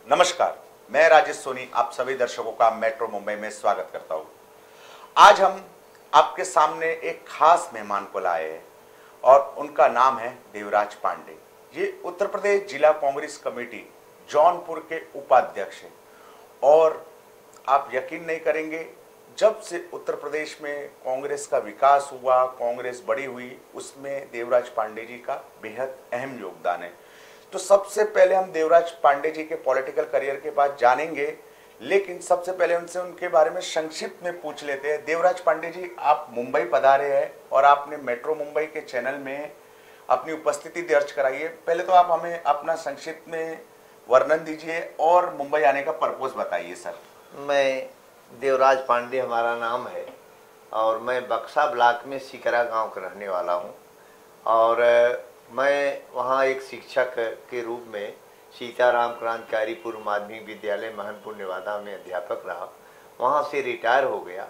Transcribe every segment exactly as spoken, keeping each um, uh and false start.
नमस्कार, मैं राजेश सोनी आप सभी दर्शकों का मेट्रो मुंबई में स्वागत करता हूं। आज हम आपके सामने एक खास मेहमान को लाए हैं और उनका नाम है देवराज पांडे। ये उत्तर प्रदेश जिला कांग्रेस कमेटी जौनपुर के उपाध्यक्ष हैं और आप यकीन नहीं करेंगे, जब से उत्तर प्रदेश में कांग्रेस का विकास हुआ, कांग्रेस बड़ी हुई, उसमें देवराज पांडे जी का बेहद अहम योगदान है। तो सबसे पहले हम देवराज पांडे जी के पॉलिटिकल करियर के बाद जानेंगे, लेकिन सबसे पहले उनसे उनके बारे में संक्षिप्त में पूछ लेते हैं। देवराज पांडे जी, आप मुंबई पधारे हैं और आपने मेट्रो मुंबई के चैनल में अपनी उपस्थिति दर्ज कराई है। पहले तो आप हमें अपना संक्षिप्त में वर्णन दीजिए और मुंबई आने का पर्पस बताइए। सर, मैं देवराज पांडे हमारा नाम है और मैं बक्सा ब्लॉक में सिकरा गांव का रहने वाला हूं और मैं वहां एक शिक्षक के रूप में सीताराम क्रांतिकारी पूर्व माध्यमिक विद्यालय महनपुर नेवादा में अध्यापक रहा। वहां से रिटायर हो गया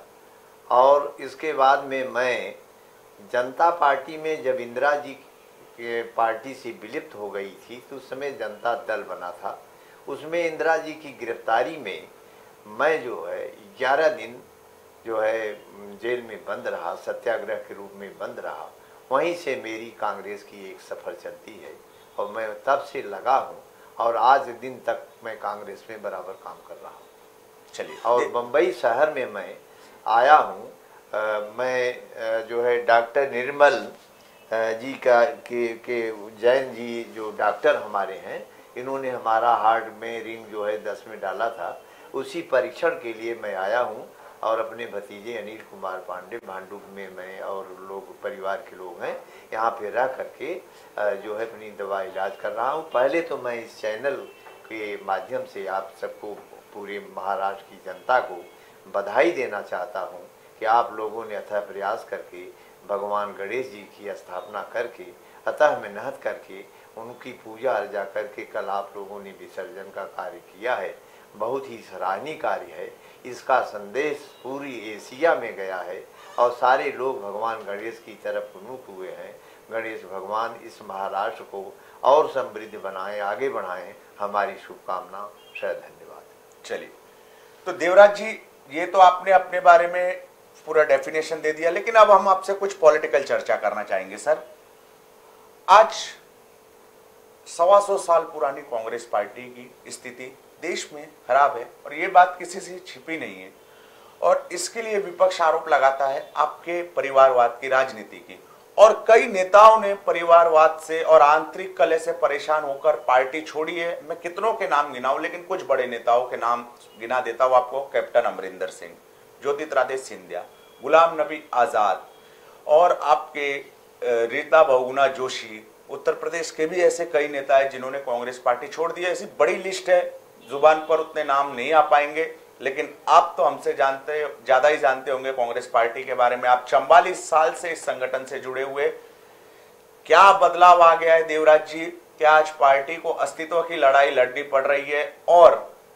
और इसके बाद में मैं जनता पार्टी में, जब इंदिरा जी के पार्टी से विलुप्त हो गई थी तो उस समय जनता दल बना था। उसमें इंदिरा जी की गिरफ्तारी में मैं जो है ग्यारह दिन जो है जेल में बंद रहा, सत्याग्रह के रूप में बंद रहा। वहीं से मेरी कांग्रेस की एक सफ़र चलती है और मैं तब से लगा हूं और आज दिन तक मैं कांग्रेस में बराबर काम कर रहा हूं। चलिए, और बम्बई शहर में मैं आया हूं। मैं जो है डॉक्टर निर्मल जी का के, के जैन जी जो डॉक्टर हमारे हैं, इन्होंने हमारा हार्ट में रिंग जो है दस में डाला था, उसी परीक्षण के लिए मैं आया हूं और अपने भतीजे अनिल कुमार पांडे भांडुप में मैं और लोग परिवार के लोग हैं यहाँ पे रह करके जो है अपनी दवा इलाज कर रहा हूँ। पहले तो मैं इस चैनल के माध्यम से आप सबको, पूरे महाराष्ट्र की जनता को बधाई देना चाहता हूँ कि आप लोगों ने अथक प्रयास करके भगवान गणेश जी की स्थापना करके, अतः मेहनत करके, उनकी पूजा अर्चा करके कल आप लोगों ने विसर्जन का कार्य किया है। बहुत ही सराहनीय कार्य है। इसका संदेश पूरी एशिया में गया है और सारे लोग भगवान गणेश की तरफ उन्मुख हुए हैं। गणेश भगवान इस महाराष्ट्र को और समृद्ध बनाएं, आगे बढ़ाएं, हमारी शुभकामना। शायद धन्यवाद। चलिए, तो देवराज जी, ये तो आपने अपने बारे में पूरा डेफिनेशन दे दिया, लेकिन अब हम आपसे कुछ पॉलिटिकल चर्चा करना चाहेंगे। सर, आज सवा सौ साल पुरानी कांग्रेस पार्टी की स्थिति देश में खराब है और ये बात किसी से छिपी नहीं है और इसके लिए विपक्ष आरोप लगाता है आपके परिवारवाद की राजनीति की, और कई नेताओं ने परिवारवाद से और आंतरिक कलह से परेशान होकर पार्टी छोड़ी है। मैं कितनों के नाम गिनाऊं, लेकिन कुछ बड़े नेताओं के नाम गिना देता हूं आपको। कैप्टन अमरिंदर सिंह, ज्योतिरादित्य सिंधिया, गुलाम नबी आजाद और आपके रीता बहुगुणा जोशी। उत्तर प्रदेश के भी ऐसे कई नेता है जिन्होंने कांग्रेस पार्टी छोड़ दी है। ऐसी बड़ी लिस्ट है, जुबान पर उतने नाम नहीं आ पाएंगे, लेकिन आप तो हमसे जानते ज्यादा ही जानते होंगे कांग्रेस पार्टी के बारे में। आप चौवालीस साल से इस संगठन से जुड़े हुए, क्या बदलाव आ गया है देवराज जी? क्या आज पार्टी को अस्तित्व की लड़ाई लड़नी पड़ रही है और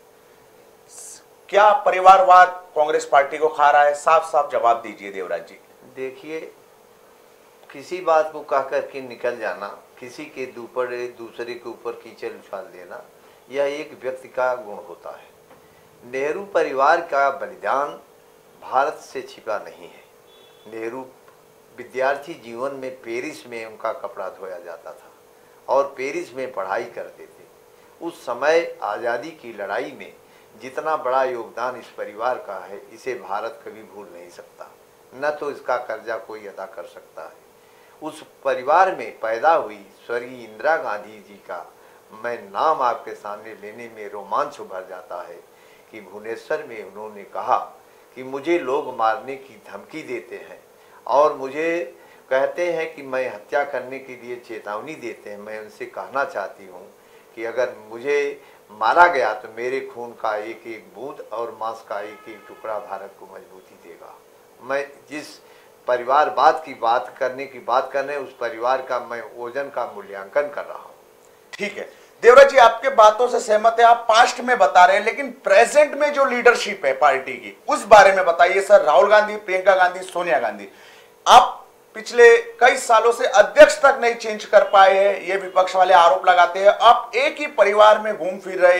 क्या परिवारवाद कांग्रेस पार्टी को खा रहा है? साफ साफ जवाब दीजिए देवराज जी। देखिए, किसी बात को कह करके निकल जाना, किसी के ऊपर दूसरे के ऊपर कीचड़ उछाल देना, यह एक व्यक्ति का गुण होता है। नेहरू परिवार का बलिदान भारत से छिपा नहीं है। नेहरू विद्यार्थी जीवन में पेरिस में उनका कपड़ा धोया जाता था और पेरिस में पढ़ाई करते थे। उस समय आज़ादी की लड़ाई में जितना बड़ा योगदान इस परिवार का है, इसे भारत कभी भूल नहीं सकता, न तो इसका कर्जा कोई अदा कर सकता है। उस परिवार में पैदा हुई स्वर्गीय इंदिरा गांधी जी का मैं नाम आपके सामने लेने में रोमांच भर जाता है कि भुवनेश्वर में उन्होंने कहा कि मुझे लोग मारने की धमकी देते हैं और मुझे कहते हैं कि मैं हत्या करने के लिए चेतावनी देते हैं। मैं उनसे कहना चाहती हूँ कि अगर मुझे मारा गया तो मेरे खून का एक एक बूंद और मांस का एक एक टुकड़ा भारत को मजबूती देगा। मैं जिस परिवारवाद की बात करने की बात करने उस परिवार का मैं ओजन का मूल्यांकन कर रहा हूँ। ठीक है देवराज जी, आपके बातों से सहमत है। आप पास्ट में बता रहे हैं, लेकिन प्रेजेंट में जो लीडरशिप है पार्टी की, उस बारे में बताइए। सर, राहुल गांधी, प्रियंका गांधी, सोनिया गांधी, आप पिछले कई सालों से अध्यक्ष तक नहीं चेंज कर पाए हैं, ये विपक्ष वाले आरोप लगाते हैं। आप एक ही परिवार में घूम फिर रहे हैं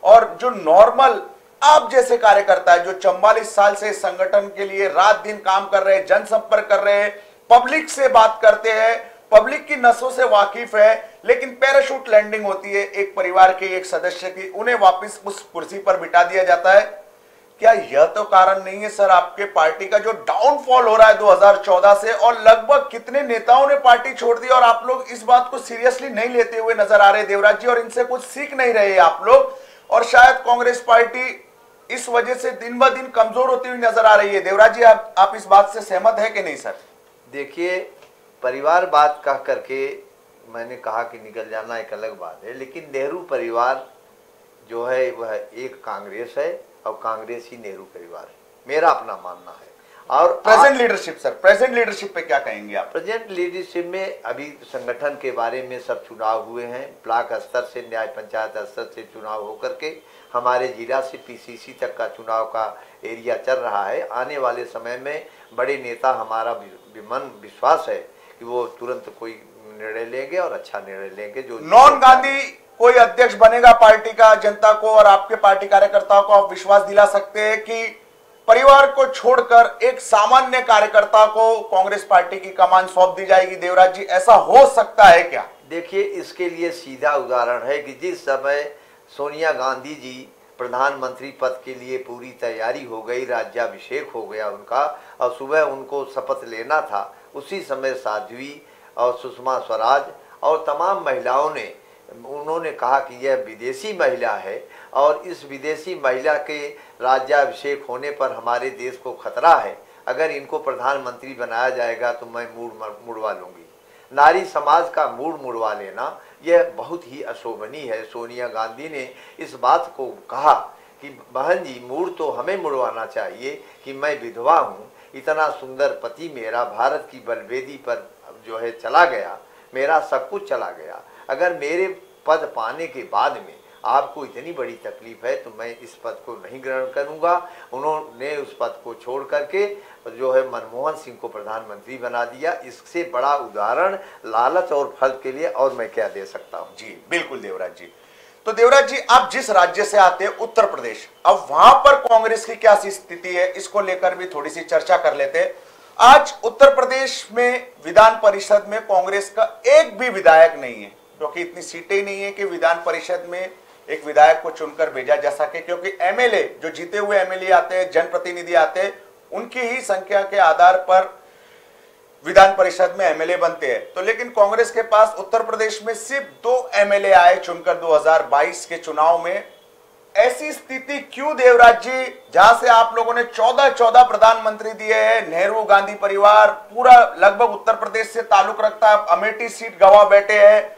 और जो नॉर्मल आप जैसे कार्यकर्ता है जो चौवालीस साल से इस संगठन के लिए रात दिन काम कर रहे हैं, जनसंपर्क कर रहे हैं, पब्लिक से बात करते हैं, पब्लिक की नसों से वाकिफ है, लेकिन पैराशूट लैंडिंग होती है एक परिवार के एक सदस्य की, उन्हें वापस उस कुर्सी पर बिठा दिया जाता है। क्या यह तो कारण नहीं है सर आपके पार्टी का जो डाउनफॉल हो रहा है दो हज़ार चौदह से, और लगभग कितने नेताओं ने पार्टी छोड़ दी और आप लोग इस बात को सीरियसली नहीं लेते हुए नजर आ रहे देवराज जी, और इनसे कुछ सीख नहीं रहे आप लोग, और शायद कांग्रेस पार्टी इस वजह से दिन ब दिन कमजोर होती हुई नजर आ रही है। देवराज जी, आप, आप इस बात से सहमत है कि नहीं सर? देखिए, परिवार बात कह करके मैंने कहा कि निकल जाना एक अलग बात है, लेकिन नेहरू परिवार जो है वह एक कांग्रेस है और कांग्रेस ही नेहरू परिवार है, मेरा अपना मानना है। और present leadership sir, present leadership पे क्या कहेंगे आप? प्रेजेंट लीडरशिप में अभी संगठन के बारे में सब चुनाव हुए हैं, ब्लॉक स्तर से न्याय पंचायत स्तर से चुनाव होकर के हमारे जिला से पीसीसी तक का चुनाव का एरिया चल रहा है। आने वाले समय में बड़े नेता, हमारा मन विश्वास है कि वो तुरंत कोई निर्णय लेंगे और अच्छा निर्णय लेंगे। जो नॉन गांधी कोई अध्यक्ष बनेगा पार्टी का, जनता को और आपके पार्टी कार्यकर्ताओं को आप विश्वास दिला सकते हैं कि परिवार को छोड़कर एक सामान्य कार्यकर्ता को कांग्रेस पार्टी की कमान सौंप दी जाएगी? देवराज जी, ऐसा हो सकता है क्या? देखिए, इसके लिए सीधा उदाहरण है कि जिस समय सोनिया गांधी जी प्रधानमंत्री पद के लिए पूरी तैयारी हो गई, राज्याभिषेक हो गया उनका और सुबह उनको शपथ लेना था, उसी समय साध्वी और सुषमा स्वराज और तमाम महिलाओं ने उन्होंने कहा कि यह विदेशी महिला है और इस विदेशी महिला के राज्याभिषेक होने पर हमारे देश को खतरा है, अगर इनको प्रधानमंत्री बनाया जाएगा तो मैं मूड मुड़वा लूँगी। नारी समाज का मूड मुड़वा लेना यह बहुत ही अशोभनीय है। सोनिया गांधी ने इस बात को कहा कि बहन जी, मूड तो हमें मुड़वाना चाहिए कि मैं विधवा हूँ, इतना सुंदर पति मेरा भारत की बलवेदी पर जो है चला गया, मेरा सब कुछ चला गया, अगर मेरे पद पाने के बाद में आपको इतनी बड़ी तकलीफ है तो मैं इस पद को नहीं ग्रहण करूंगा। उन्होंने उस पद को छोड़ करके जो है मनमोहन सिंह को प्रधानमंत्री बना दिया। इससे बड़ा उदाहरण लालच और फल के लिए और मैं क्या दे सकता हूं? जी बिल्कुल देवराज जी। तो देवराज जी, आप जिस राज्य से आते हैं उत्तर प्रदेश, अब वहां पर कांग्रेस की क्या स्थिति है, इसको लेकर भी थोड़ी सी चर्चा कर लेते हैं। आज उत्तर प्रदेश में विधान परिषद में कांग्रेस का एक भी विधायक नहीं है, क्योंकि इतनी सीटें ही नहीं है कि विधान परिषद में एक विधायक को चुनकर भेजा जा सके, क्योंकि एमएलए जो जीते हुए एमएलए आते हैं, जनप्रतिनिधि आते हैं, उनकी ही संख्या के आधार पर विधान परिषद में एमएलए बनते हैं। तो लेकिन कांग्रेस के पास उत्तर प्रदेश में सिर्फ दो एमएलए आए चुनकर दो हज़ार बाईस के चुनाव में। ऐसी स्थिति क्यों देवराज जी, जहां से आप लोगों ने चौदह चौदह प्रधानमंत्री दिए हैं, नेहरू गांधी परिवार पूरा लगभग उत्तर प्रदेश से ताल्लुक रखता है, अमेठी सीट गवा बैठे हैं,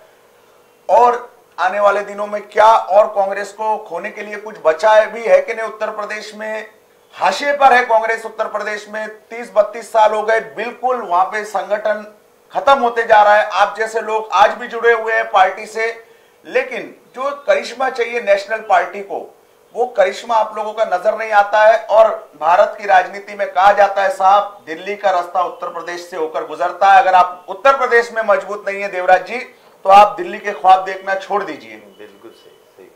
और आने वाले दिनों में क्या और कांग्रेस को खोने के लिए कुछ बचा है भी है कि नहीं? उत्तर प्रदेश में हाशिए पर है कांग्रेस। उत्तर प्रदेश में तीस बत्तीस साल हो गए, बिल्कुल वहां पे संगठन खत्म होते जा रहा है। आप जैसे लोग आज भी जुड़े हुए हैं पार्टी से, लेकिन जो करिश्मा चाहिए नेशनल पार्टी को, वो करिश्मा आप लोगों का नजर नहीं आता है। और भारत की राजनीति में कहा जाता है साहब, दिल्ली का रास्ता उत्तर प्रदेश से होकर गुजरता है। अगर आप उत्तर प्रदेश में मजबूत नहीं है देवराज जी, तो आप दिल्ली के ख्वाब देखना छोड़ दीजिए। बिल्कुल सही सही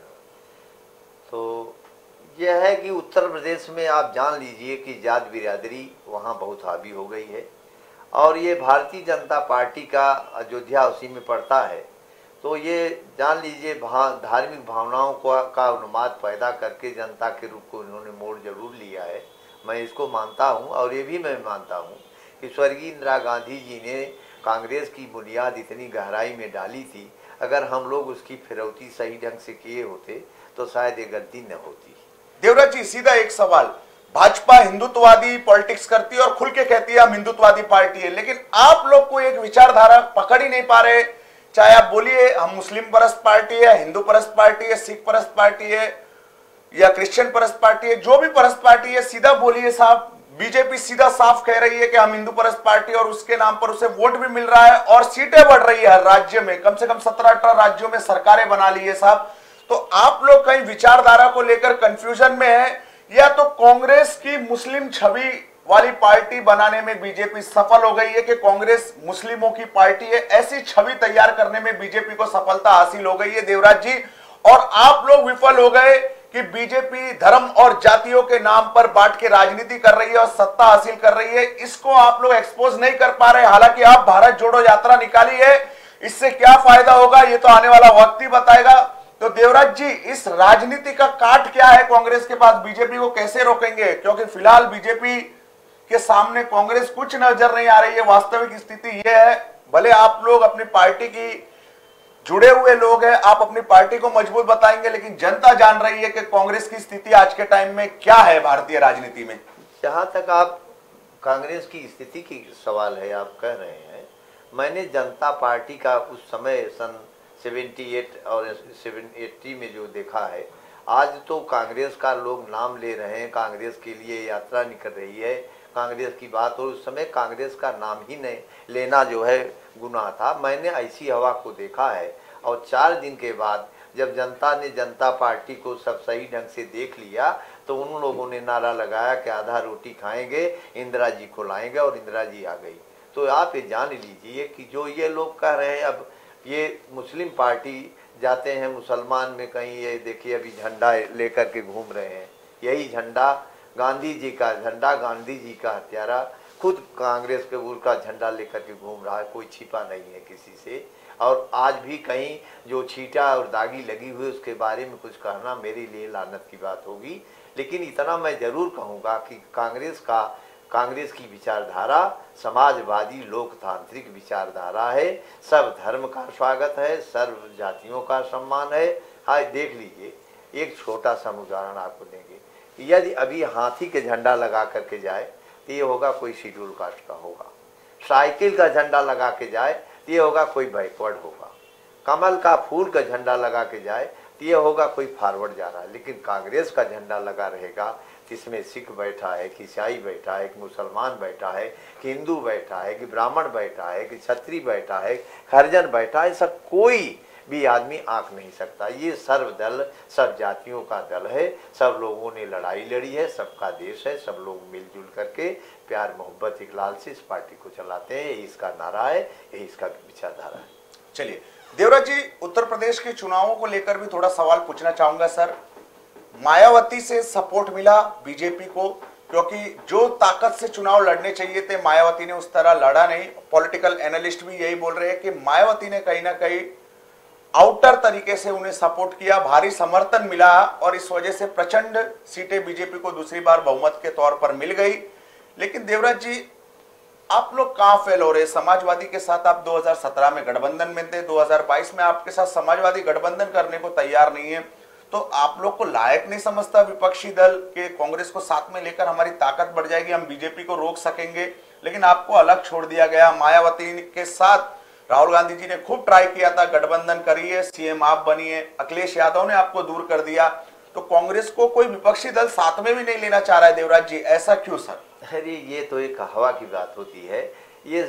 कहा। तो यह है कि उत्तर प्रदेश में आप जान लीजिए कि जात बिरादरी वहाँ बहुत हावी हो गई है, और ये भारतीय जनता पार्टी का अयोध्या उसी में पड़ता है। तो ये जान लीजिए धार्मिक भावनाओं को का उन्माद पैदा करके जनता के रूप को इन्होंने मोड़ जरूर लिया है, मैं इसको मानता हूँ। और ये भी मैं मानता हूँ कि स्वर्गीय इंदिरा गांधी जी ने कांग्रेस की बुनियाद इतनी गहराई में डाली थी, अगर हम लोग उसकी फिरौती सही ढंग से किए होते तो शायद ये गलती न होती। देवराज जी, सीधा एक सवाल, भाजपा हिंदुत्ववादी पॉलिटिक्स करती है और खुल के कहती है हम हिंदुत्ववादी पार्टी है, लेकिन आप लोग को एक विचारधारा पकड़ ही नहीं पा रहे। चाहे आप बोलिए हम मुस्लिम परस्त पार्टी है, हिंदू परस्त पार्टी है, सिख परस्त पार्टी है या क्रिश्चियन परस्त पार्टी है, जो भी परस्त पार्टी है, सीधा बोलिए साहब। बीजेपी सीधा साफ कह रही है कि हम हिंदू परस्त पार्टी, और उसके नाम पर उसे वोट भी मिल रहा है और सीटें बढ़ रही है हर राज्य में, कम से कम सत्रह अठारह राज्यों में सरकारें बना ली है साहब। तो आप लोग कहीं विचारधारा को लेकर कंफ्यूजन में है, या तो कांग्रेस की मुस्लिम छवि वाली पार्टी बनाने में बीजेपी सफल हो गई है कि कांग्रेस मुस्लिमों की पार्टी है, ऐसी छवि तैयार करने में बीजेपी को सफलता हासिल हो गई है देवराज जी, और आप लोग विफल हो गए कि बीजेपी धर्म और जातियों के नाम पर बांट के राजनीति कर रही है और सत्ता हासिल कर रही है, इसको आप लोग एक्सपोज नहीं कर पा रहे। हालांकि आप भारत जोड़ो यात्रा निकाली है, इससे क्या फायदा होगा ये तो आने वाला वक्त ही बताएगा। तो देवराज जी, इस राजनीति का काट क्या है कांग्रेस के पास? बीजेपी को कैसे रोकेंगे? क्योंकि फिलहाल बीजेपी के सामने कांग्रेस कुछ नजर नहीं आ रही है। वास्तविक स्थिति यह है, भले आप लोग अपनी पार्टी की जुड़े हुए लोग हैं, आप अपनी पार्टी को मजबूत बताएंगे, लेकिन जनता जान रही है कि कांग्रेस की स्थिति आज के टाइम में क्या है भारतीय राजनीति में। जहां तक आप कांग्रेस की स्थिति की सवाल है, आप कह रहे हैं, मैंने जनता पार्टी का उस समय सन अठहत्तर और अस्सी में जो देखा है, आज तो कांग्रेस का लोग नाम ले रहे हैं, कांग्रेस के लिए यात्रा निकल रही है, कांग्रेस की बात, और उस समय कांग्रेस का नाम ही नहीं लेना जो है गुनाह था। मैंने ऐसी हवा को देखा है, और चार दिन के बाद जब जनता ने जनता पार्टी को सब सही ढंग से देख लिया, तो उन लोगों ने नारा लगाया कि आधा रोटी खाएंगे, इंदिरा जी को लाएंगे, और इंदिरा जी आ गई। तो आप ये जान लीजिए कि जो ये लोग कह रहे हैं, अब ये मुस्लिम पार्टी जाते हैं मुसलमान में कहीं, ये देखिए अभी झंडा लेकर के घूम रहे हैं, यही झंडा गांधी जी का झंडा, गांधी जी का हत्यारा खुद कांग्रेस के उनका झंडा लेकर के घूम रहा है, कोई छिपा नहीं है किसी से। और आज भी कहीं जो छीटा और दागी लगी हुई उसके बारे में कुछ कहना मेरे लिए लानत की बात होगी। लेकिन इतना मैं जरूर कहूँगा कि कांग्रेस का कांग्रेस की विचारधारा समाजवादी लोकतांत्रिक विचारधारा है, सब धर्म का स्वागत है, सर्व जातियों का सम्मान है। हाँ, देख लीजिए, एक छोटा सा उदाहरण आपको देंगे, यदि अभी हाथी के झंडा लगा करके जाए तो ये होगा कोई शेड्यूल कास्ट का होगा, साइकिल का झंडा लगा के जाए तो ये होगा कोई बैकवर्ड होगा, कमल का फूल का झंडा लगा के जाए तो ये होगा कोई फॉरवर्ड जा रहा है। लेकिन कांग्रेस का झंडा लगा रहेगा, इसमें सिख बैठा है, कि ईसाई बैठा है, कि मुसलमान बैठा है, कि हिंदू बैठा है, कि ब्राह्मण बैठा है, कि क्षत्रिय बैठा है, हरिजन बैठा है, सब कोई भी आदमी आंक नहीं सकता। ये सर्व दल, सब जातियों का दल है, सब लोगों ने लड़ाई लड़ी है, सबका देश है, सब लोग मिलजुल करके प्यार मोहब्बत इकलाल से इस पार्टी को चलाते हैं, यही इसका नारा है, यही इसका विचारधारा है। चलिए देवराज जी, उत्तर प्रदेश के चुनावों को लेकर भी थोड़ा सवाल पूछना चाहूंगा सर। मायावती से सपोर्ट मिला बीजेपी को, क्योंकि जो ताकत से चुनाव लड़ने चाहिए थे मायावती ने उस तरह लड़ा नहीं। पॉलिटिकल एनालिस्ट भी यही बोल रहे हैं कि मायावती ने कहीं ना कहीं आउटर तरीके से उन्हें सपोर्ट किया, भारी समर्थन मिला, और इस वजह से प्रचंड सीटें बीजेपी को दूसरी बार बहुमत के तौर पर मिल गई। लेकिन देवराज जी, आप लोग कहां फेल हो रहे? समाजवादी के साथ आप दो हज़ार सत्रह में गठबंधन में थे, दो हज़ार बाईस में आपके साथ समाजवादी गठबंधन करने को तैयार नहीं है, तो आप लोग को लायक नहीं समझता विपक्षी दल के? कांग्रेस को साथ में लेकर हमारी ताकत बढ़ जाएगी, हम बीजेपी को रोक सकेंगे, लेकिन आपको अलग छोड़ दिया गया। मायावती के साथ राहुल गांधी जी ने खूब ट्राई किया था, गठबंधन करिए, सीएम आप बनिए, अखिलेश यादव ने आपको दूर कर दिया। तो कांग्रेस को कोई विपक्षी दल साथ में भी नहीं लेना चाह रहा है देवराज जी, ऐसा क्यों सर? अरे ये तो एक हवा की बात होती है। ये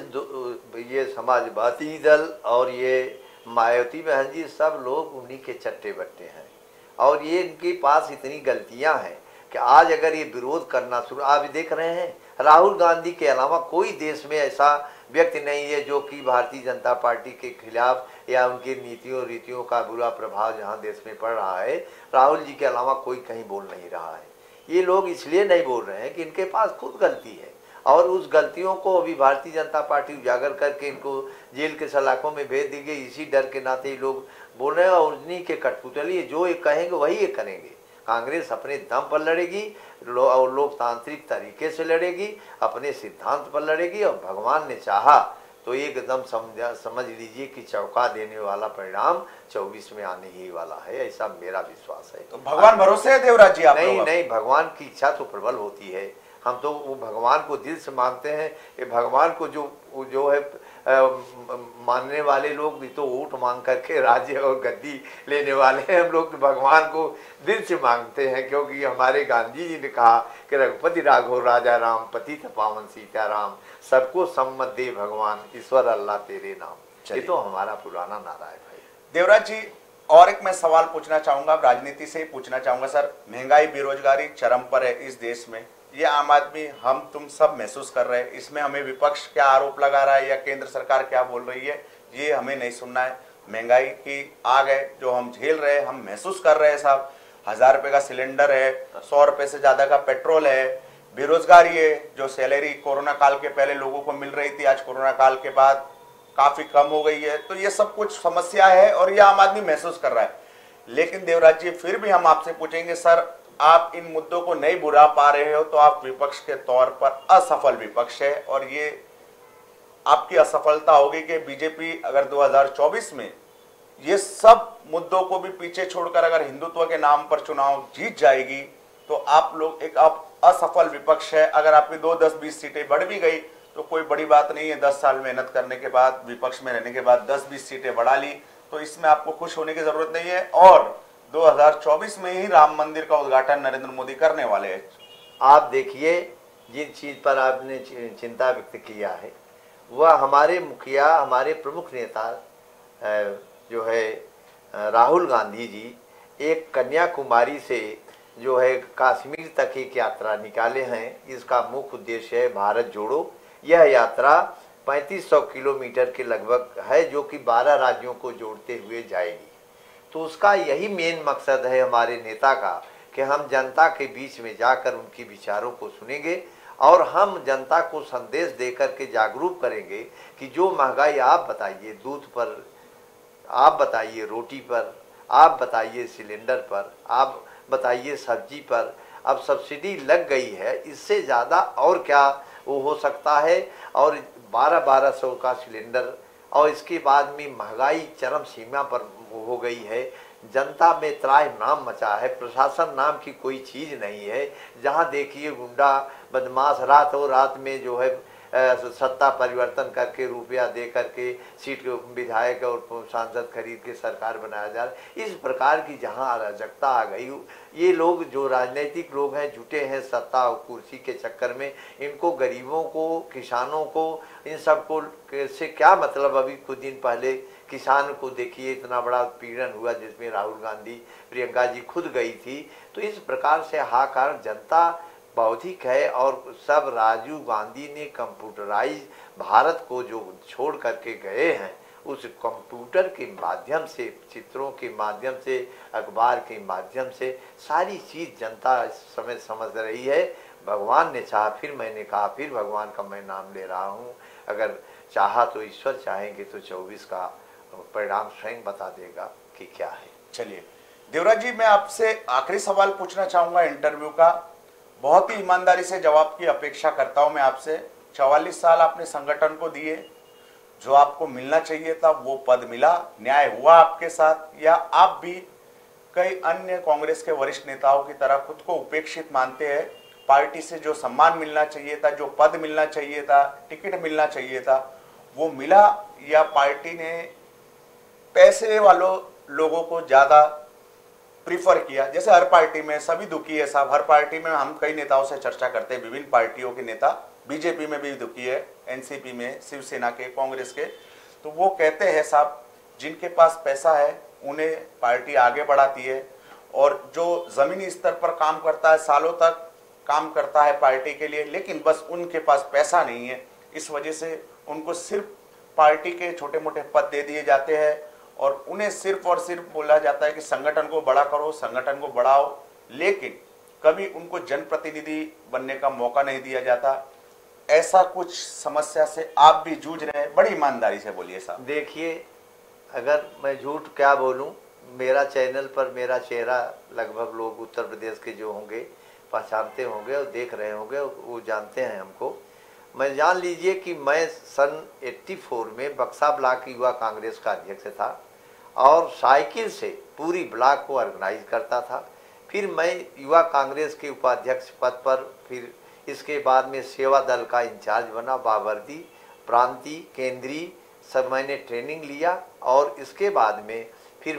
ये समाजवादी दल और ये मायावती बहन जी सब लोग उन्हीं के चट्टे बट्टे हैं, और ये इनके पास इतनी गलतियां हैं कि आज अगर ये विरोध करना शुरू, आप देख रहे हैं राहुल गांधी के अलावा कोई देश में ऐसा व्यक्ति नहीं है जो कि भारतीय जनता पार्टी के खिलाफ या उनकी नीतियों रीतियों का बुरा प्रभाव जहां देश में पड़ रहा है, राहुल जी के अलावा कोई कहीं बोल नहीं रहा है। ये लोग इसलिए नहीं बोल रहे हैं कि इनके पास खुद गलती है, और उस गलतियों को अभी भारतीय जनता पार्टी उजागर करके इनको जेल के सलाखों में भेज दी गई, इसी डर के नाते लोग बोल रहे हैं, और उन्हीं के कठपुतली जो ये कहेंगे वही ये करेंगे। कांग्रेस अपने दम पर लड़ेगी, लो, लोकतांत्रिक तरीके से लड़ेगी, अपने सिद्धांत पर लड़ेगी, और भगवान ने चाहा तो एकदम समझ समझ लीजिए कि चौंका देने वाला परिणाम चौबीस में आने ही वाला है, ऐसा मेरा विश्वास है। तो भगवान भरोसे है देवराज जी आप? नहीं नहीं, भगवान की इच्छा तो प्रबल होती है, हम तो वो भगवान को दिल से मानते हैं। कि भगवान को जो जो है आ, मानने वाले लोग भी तो वोट मांग करके राज्य और गद्दी लेने वाले हैं, हम लोग तो भगवान को दिल से मांगते हैं, क्योंकि हमारे गांधी जी ने कहा कि रघुपति राघव राजा राम, पतित पावन सीता राम, सबको सम्मत दे भगवान, ईश्वर अल्लाह तेरे नाम। ये तो हमारा पुराना नारा है भाई। देवराज जी, और एक मैं सवाल पूछना चाहूंगा, राजनीति से ही पूछना चाहूंगा सर। महंगाई बेरोजगारी चरम पर है इस देश में, ये आम आदमी हम तुम सब महसूस कर रहे हैं। इसमें हमें विपक्ष क्या आरोप लगा रहा है या केंद्र सरकार क्या बोल रही है, ये हमें नहीं सुनना है। महंगाई की आग है जो हम झेल रहे हैं, हम महसूस कर रहे हैं साहब। हजार रुपए का सिलेंडर है, सौ रुपए से ज्यादा का पेट्रोल है, बेरोजगारी है, जो सैलरी कोरोना काल के पहले लोगों को मिल रही थी आज कोरोना काल के बाद काफी कम हो गई है। तो ये सब कुछ समस्या है और ये आम आदमी महसूस कर रहा है। लेकिन देवराज जी फिर भी हम आपसे पूछेंगे, सर आप इन मुद्दों को नहीं बुला पा रहे हो तो आप विपक्ष के तौर पर असफल विपक्ष है, और ये आपकी असफलता होगी कि बीजेपी अगर दो हज़ार चौबीस में ये सब मुद्दों को भी पीछे छोड़कर अगर हिंदुत्व के नाम पर चुनाव जीत जाएगी तो आप लोग एक आप असफल विपक्ष है। अगर आपकी दो दस बीस सीटें बढ़ भी गई तो कोई बड़ी बात नहीं है, दस साल मेहनत करने के बाद विपक्ष में रहने के बाद दस बीस सीटें बढ़ा ली तो इसमें आपको खुश होने की जरूरत नहीं है। और दो हज़ार चौबीस में ही राम मंदिर का उद्घाटन नरेंद्र मोदी करने वाले हैं। आप देखिए, जिन चीज पर आपने चिंता व्यक्त किया है वह हमारे मुखिया, हमारे प्रमुख नेता जो है राहुल गांधी जी एक कन्याकुमारी से जो है कश्मीर तक एक यात्रा निकाले हैं। इसका मुख्य उद्देश्य है भारत जोड़ो। यह यात्रा पैंतीस सौ किलोमीटर के लगभग है जो कि बारह राज्यों को जोड़ते हुए जाएगी। तो उसका यही मेन मकसद है हमारे नेता का कि हम जनता के बीच में जाकर उनकी विचारों को सुनेंगे और हम जनता को संदेश देकर के जागरूक करेंगे कि जो महंगाई आप बताइए दूध पर, आप बताइए रोटी पर, आप बताइए सिलेंडर पर, आप बताइए सब्जी पर, अब सब्सिडी लग गई है, इससे ज़्यादा और क्या वो हो सकता है। और बारह बारह सौ का सिलेंडर और इसके बाद में महंगाई चरम सीमा पर हो गई है। जनता में त्राह नाम मचा है, प्रशासन नाम की कोई चीज़ नहीं है। जहाँ देखिए गुंडा बदमाश रातों रात में जो है सत्ता परिवर्तन करके रुपया दे करके सीट विधायक और सांसद खरीद के सरकार बनाया जा रहा है। इस प्रकार की जहां अराजकता आ गई, ये लोग जो राजनीतिक लोग हैं जुटे हैं सत्ता और कुर्सी के चक्कर में, इनको गरीबों को, किसानों को, इन सबको से क्या मतलब। अभी कुछ दिन पहले किसान को देखिए इतना बड़ा उत्पीड़न हुआ जिसमें राहुल गांधी, प्रियंका जी खुद गई थी। तो इस प्रकार से हाहाकार जनता बौद्धिक है और सब राजीव गांधी ने कंप्यूटराइज भारत को जो छोड़ करके गए हैं उस कंप्यूटर के माध्यम से, चित्रों के माध्यम से, अखबार के माध्यम से सारी चीज जनता इस समय समझ रही है। भगवान ने चाहा, फिर मैंने कहा, फिर भगवान का मैं नाम ले रहा हूँ, अगर चाहा तो ईश्वर चाहेंगे तो चौबीस का परिणाम स्वयं बता देगा कि क्या है। चलिए देवराज जी, मैं आपसे आखिरी सवाल पूछना चाहूंगा इंटरव्यू का। बहुत ही ईमानदारी से जवाब की अपेक्षा करता हूं मैं आपसे। चौवालीस साल आपने संगठन को दिए, जो आपको मिलना चाहिए था वो पद मिला, न्याय हुआ आपके साथ, या आप भी कई अन्य कांग्रेस के वरिष्ठ नेताओं की तरह खुद को उपेक्षित मानते हैं? पार्टी से जो सम्मान मिलना चाहिए था, जो पद मिलना चाहिए था, टिकट मिलना चाहिए था, वो मिला, या पार्टी ने पैसे वालों लोगों को ज्यादा प्रीफर किया? जैसे हर पार्टी में सभी दुखी है साहब, हर पार्टी में हम कई नेताओं से चर्चा करते हैं, विभिन्न पार्टियों के नेता, बीजेपी में भी दुखी है, एनसीपी में, शिवसेना के, कांग्रेस के, तो वो कहते हैं साहब जिनके पास पैसा है उन्हें पार्टी आगे बढ़ाती है, और जो जमीनी स्तर पर काम करता है, सालों तक काम करता है पार्टी के लिए, लेकिन बस उनके पास पैसा नहीं है, इस वजह से उनको सिर्फ पार्टी के छोटे मोटे पद दे दिए जाते हैं और उन्हें सिर्फ और सिर्फ बोला जाता है कि संगठन को बड़ा करो, संगठन को बढ़ाओ, लेकिन कभी उनको जनप्रतिनिधि बनने का मौका नहीं दिया जाता। ऐसा कुछ समस्या से आप भी जूझ रहे हैं? बड़ी ईमानदारी से बोलिए साहब। देखिए, अगर मैं झूठ क्या बोलूं, मेरा चैनल पर मेरा चेहरा लगभग लोग उत्तर प्रदेश के जो होंगे पहचानते होंगे और देख रहे होंगे, वो जानते हैं हमको। मैं जान लीजिए कि मैं सन चौरासी में बक्सा ब्लॉक युवा कांग्रेस का अध्यक्ष था और साइकिल से पूरी ब्लॉक को ऑर्गेनाइज करता था। फिर मैं युवा कांग्रेस के उपाध्यक्ष पद पर, फिर इसके बाद में सेवा दल का इंचार्ज बना, बावर्दी, प्रांतीय, केंद्रीय, सब मैंने ट्रेनिंग लिया। और इसके बाद में फिर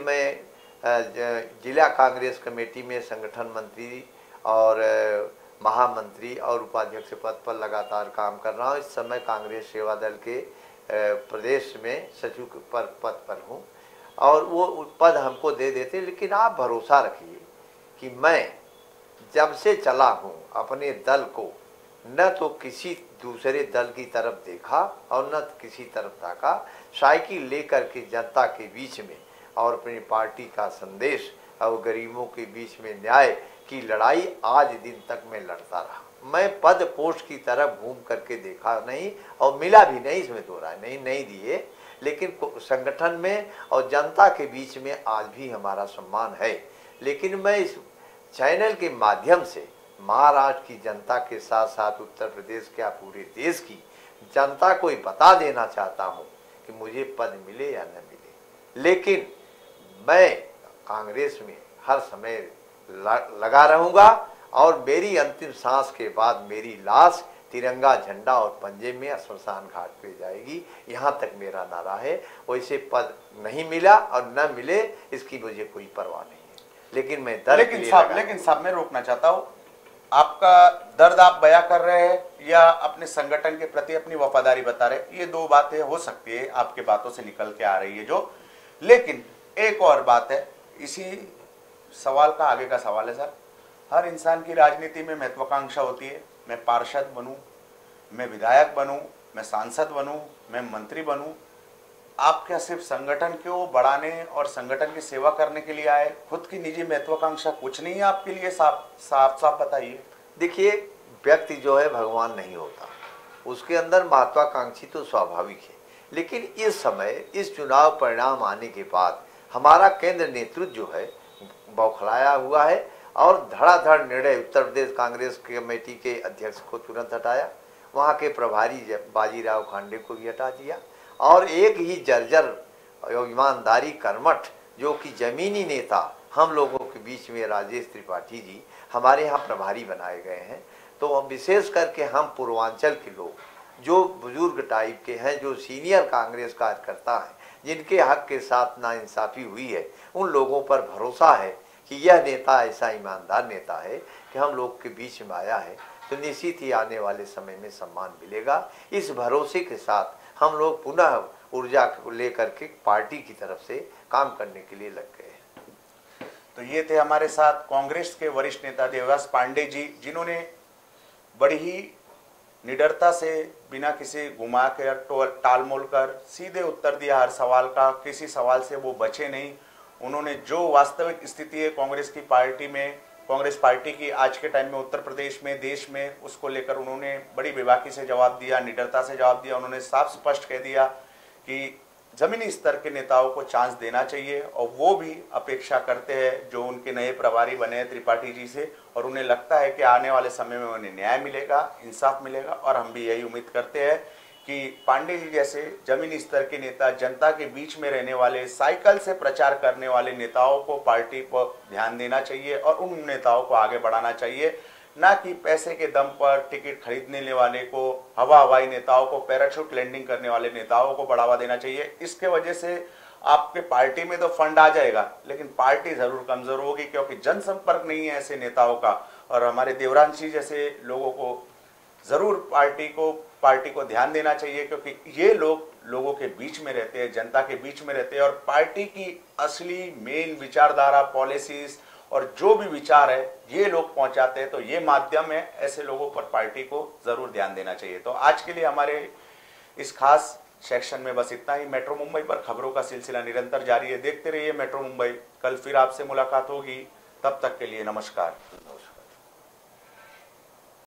मैं जिला कांग्रेस कमेटी में संगठन मंत्री और महामंत्री और उपाध्यक्ष पद पर लगातार काम कर रहा हूँ। इस समय कांग्रेस सेवा दल के प्रदेश में सचिव पर पद पर हूँ और वो पद हमको दे देते। लेकिन आप भरोसा रखिए कि मैं जब से चला हूँ अपने दल को न तो किसी दूसरे दल की तरफ देखा और न किसी तरफ ताका। साइकिल लेकर के जनता के बीच में और अपनी पार्टी का संदेश और गरीबों के बीच में न्याय की लड़ाई आज दिन तक मैं लड़ता रहा। मैं पद पोस्ट की तरफ घूम करके देखा नहीं और मिला भी नहीं, इसमें दो राय नहीं नहीं दिए, लेकिन संगठन में और जनता के बीच में आज भी हमारा सम्मान है। लेकिन मैं इस चैनल के माध्यम से महाराष्ट्र की जनता के साथ साथ उत्तर प्रदेश क्या पूरे देश की जनता को बता देना चाहता हूं कि मुझे पद मिले या न मिले, लेकिन मैं कांग्रेस में हर समय लगा रहूंगा और मेरी अंतिम सांस के बाद मेरी लाश तिरंगा झंडा और पंजे में श्मशान घाट पे जाएगी, यहाँ तक मेरा नारा है। वैसे पद नहीं मिला और न मिले इसकी मुझे कोई परवाह नहीं है, लेकिन मैं दर्द लेकिन साहब लेकिन साहब मैं रोकना चाहता हूँ, आपका दर्द आप बयां कर रहे हैं या अपने संगठन के प्रति अपनी वफादारी बता रहे हैं, ये दो बातें हो सकती है, आपके बातों से निकल के आ रही है जो। लेकिन एक और बात है, इसी सवाल का आगे का सवाल है सर, हर इंसान की राजनीति में महत्वाकांक्षा होती है, मैं पार्षद बनूं, मैं विधायक बनूं, मैं सांसद बनूं, मैं मंत्री बनूं। आप क्या सिर्फ संगठन को बढ़ाने और संगठन की सेवा करने के लिए आए, खुद की निजी महत्वाकांक्षा कुछ नहीं है आपके लिए? साफ साफ साफ बताइए। देखिए, व्यक्ति जो है भगवान नहीं होता, उसके अंदर महत्वाकांक्षी तो स्वाभाविक है, लेकिन इस समय इस चुनाव परिणाम आने के बाद हमारा केंद्र नेतृत्व जो है बौखलाया हुआ है और धड़ाधड़ निर्णय उत्तर प्रदेश कांग्रेस कमेटी के अध्यक्ष को तुरंत हटाया, वहाँ के प्रभारी बाजीराव खांडे को भी हटा दिया और एक ही जर्जर ईमानदारी कर्मठ जो कि जमीनी नेता हम लोगों के बीच में राजेश त्रिपाठी जी हमारे यहाँ प्रभारी बनाए गए हैं। तो विशेष करके हम पूर्वांचल के लोग जो बुजुर्ग टाइप के हैं, जो सीनियर कांग्रेस कार्यकर्ता हैं, जिनके हक के साथ नाइंसाफी हुई है, उन लोगों पर भरोसा है कि यह नेता ऐसा ईमानदार नेता है कि हम लोग के बीच में आया है तो निश्चित ही आने वाले समय में सम्मान मिलेगा। इस भरोसे के साथ हम लोग पुनः ऊर्जा को लेकर के पार्टी की तरफ से काम करने के लिए लग गए हैं। तो ये थे हमारे साथ कांग्रेस के वरिष्ठ नेता देवराज पांडे जी, जिन्होंने बड़ी ही निडरता से बिना किसी घुमा कर टालमोल कर सीधे उत्तर दिया हर सवाल का, किसी सवाल से वो बचे नहीं। उन्होंने जो वास्तविक स्थिति है कांग्रेस की पार्टी में, कांग्रेस पार्टी की आज के टाइम में उत्तर प्रदेश में, देश में, उसको लेकर उन्होंने बड़ी बेबाकी से जवाब दिया, निडरता से जवाब दिया। उन्होंने साफ स्पष्ट कह दिया कि जमीनी स्तर के नेताओं को चांस देना चाहिए और वो भी अपेक्षा करते हैं जो उनके नए प्रभारी बने हैं त्रिपाठी जी से, और उन्हें लगता है कि आने वाले समय में उन्हें न्याय मिलेगा, इंसाफ मिलेगा। और हम भी यही उम्मीद करते हैं कि पांडे जी जैसे जमीनी स्तर के नेता, जनता के बीच में रहने वाले, साइकिल से प्रचार करने वाले नेताओं को पार्टी पर ध्यान देना चाहिए और उन नेताओं को आगे बढ़ाना चाहिए, ना कि पैसे के दम पर टिकट खरीदने वाले को, हवा हवाई नेताओं को, पैराशूट लैंडिंग करने वाले नेताओं को बढ़ावा देना चाहिए। इसके वजह से आपके पार्टी में तो फंड आ जाएगा, लेकिन पार्टी जरूर कमजोर होगी, क्योंकि जनसंपर्क नहीं है ऐसे नेताओं का। और हमारे देवराज जी जैसे लोगों को जरूर पार्टी को पार्टी को ध्यान देना चाहिए, क्योंकि ये लोग लोगों के बीच में रहते हैं, जनता के बीच में रहते हैं, और पार्टी की असली मेन विचारधारा, पॉलिसीज और जो भी विचार है ये लोग पहुंचाते हैं। तो ये माध्यम है, ऐसे लोगों पर पार्टी को जरूर ध्यान देना चाहिए। तो आज के लिए हमारे इस खास सेक्शन में बस इतना ही। मेट्रो मुंबई पर खबरों का सिलसिला निरंतर जारी है, देखते रहिए मेट्रो मुंबई। कल फिर आपसे मुलाकात होगी, तब तक के लिए नमस्कार।